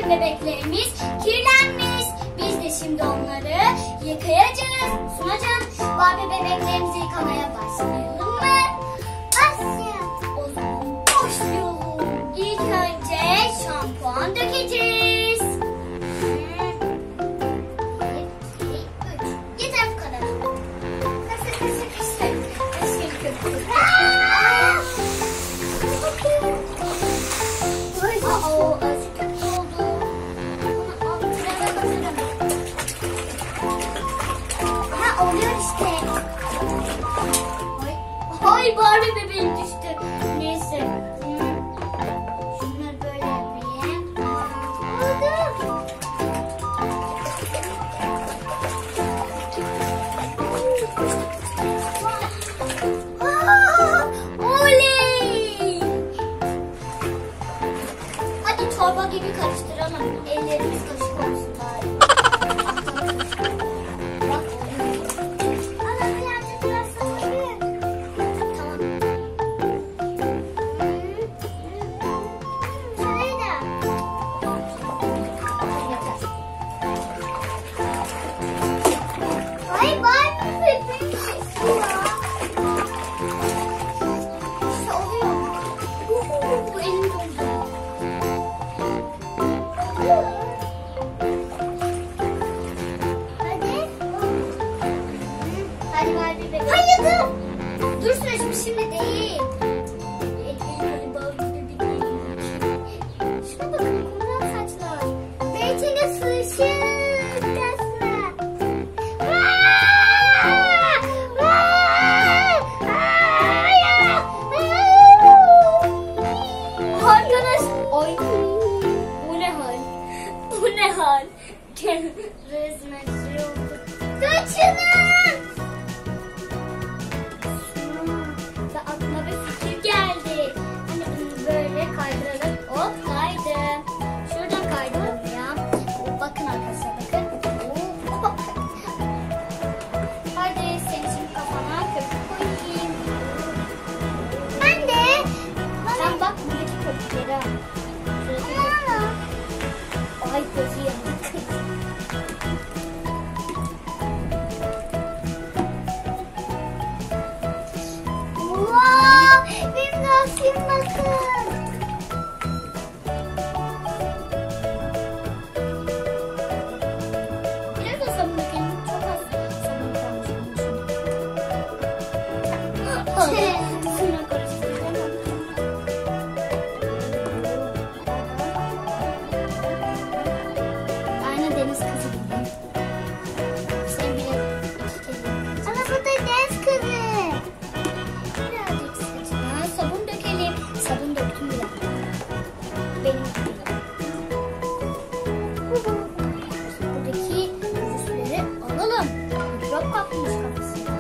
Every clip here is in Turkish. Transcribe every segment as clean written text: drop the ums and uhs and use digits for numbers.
Barbie bebeklerimiz kirlenmiş. Biz de şimdi onları yıkayacağız. Sunacağım. Barbie bebeklerimizi yıkamaya başlayalım mı? Başlayalım. O zaman başlayalım. İlk önce şampuan dökeceğiz. Yeter bu kadar. Oluyor işte. Ay Barbie bebeğim düştü. Neyse. Şunları böyle yapayım. Oldu. Oley. Hadi çorba gibi karıştıralım. Ellerimiz karışık olsun bari. Dur süreçim şimdi değil. Şuna bakın kumral saçlar. Zeytini sırışık resmen. Arkadaş. Ay. Bu ne hal? Bu ne hal? Resmen şey oldu. Saçını. Ay gözü yanık. Wow, benim nasıl bakın. Biraz da sabun dökelim. Çok az sabun kalmış. Suna karıştıracağım. Deniz kızı gibi. Sen bile ama bu da deniz kızı. Birazcık saçına sabun dökelim. Sabun döktüm bile. Benim gibi. Buradaki virüsleri alalım. Mikrop kapmış kafasına.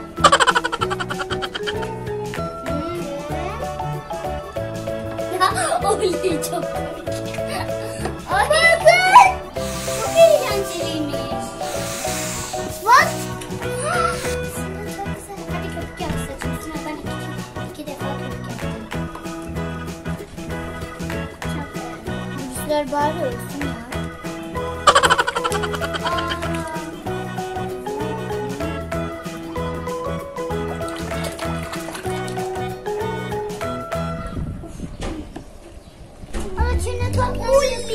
Ya oley çok komik. Bakın. Eğlenceliymiş. What? Sinem çok güzel. Hadi köpük yap saçını. Sinem ben iki defa köpük yaptım. Yüzler bari olsun ya. Ağaçını topla.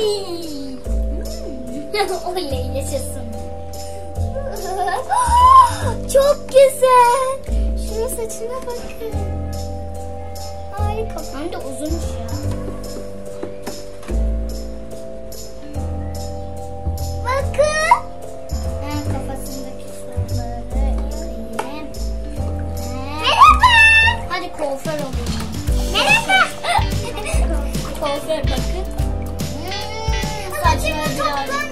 Oley yaşasın. Çok güzel. Şunun saçına bakın. Harika. Hem de uzunmuş ya. Bakın. Kafasındaki sarıları yıkayayım. Merhaba. Hadi kuaför olayım. Merhaba. Kuaför bakın. Saçları biraz.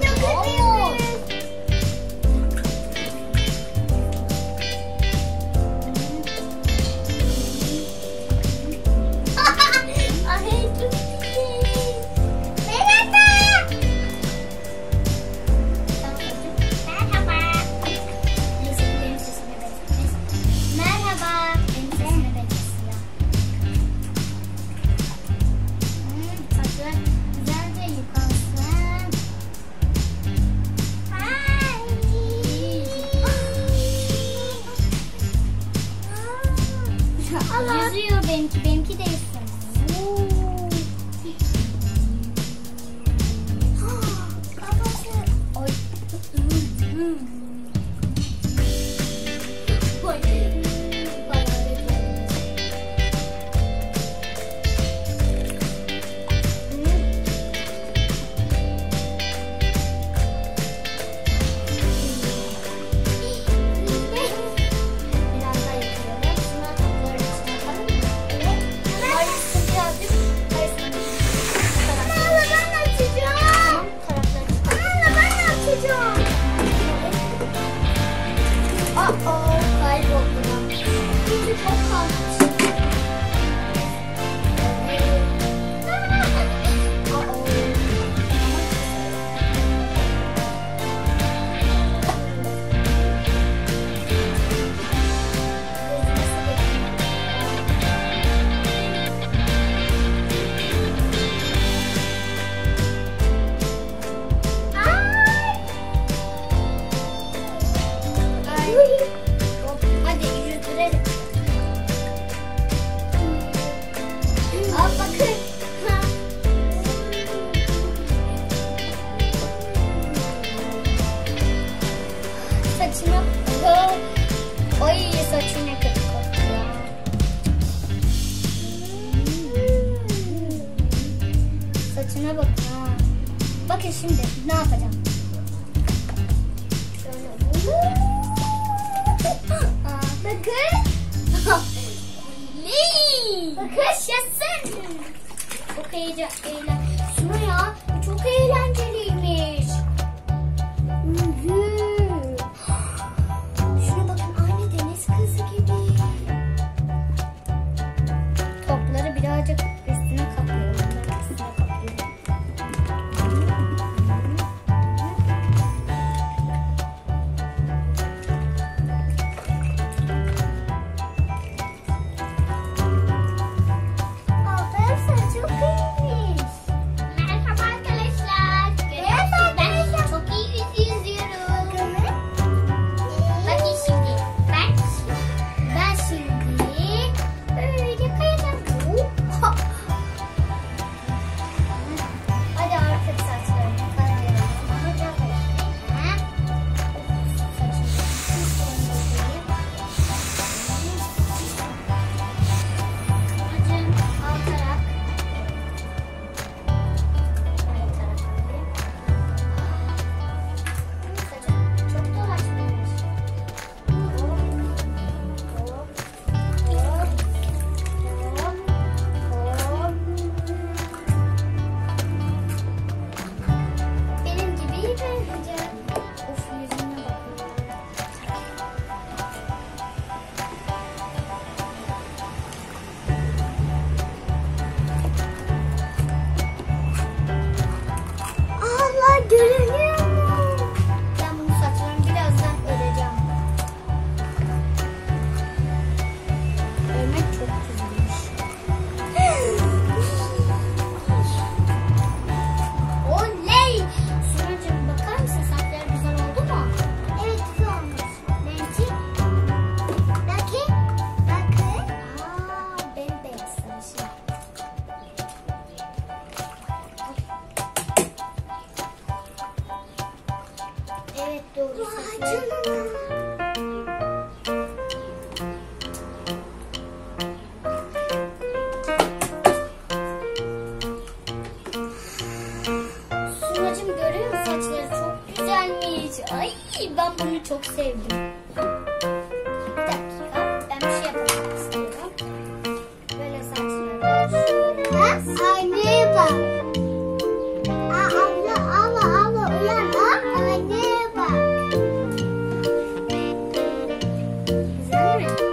Ay çok Yüzüyor benimki. Benimki de yüzsün. Saçına bakın ha. Bakın şimdi ne yapacağım. Şöyle. Bakın. Bakın yaşasın. Çok eğlenceli. Suna'ya bu çok eğlenceliymiş. Şuna bakın, aynı deniz kızı gibi. Topları birazcık üstüne kapıyorum. Ben bunu çok sevdim. Bir dakika, ben bir şey yapmak istiyorum. Böyle saçları şöyle. Anneye bak. Abla uyan. Anneye bak. Güzel mi?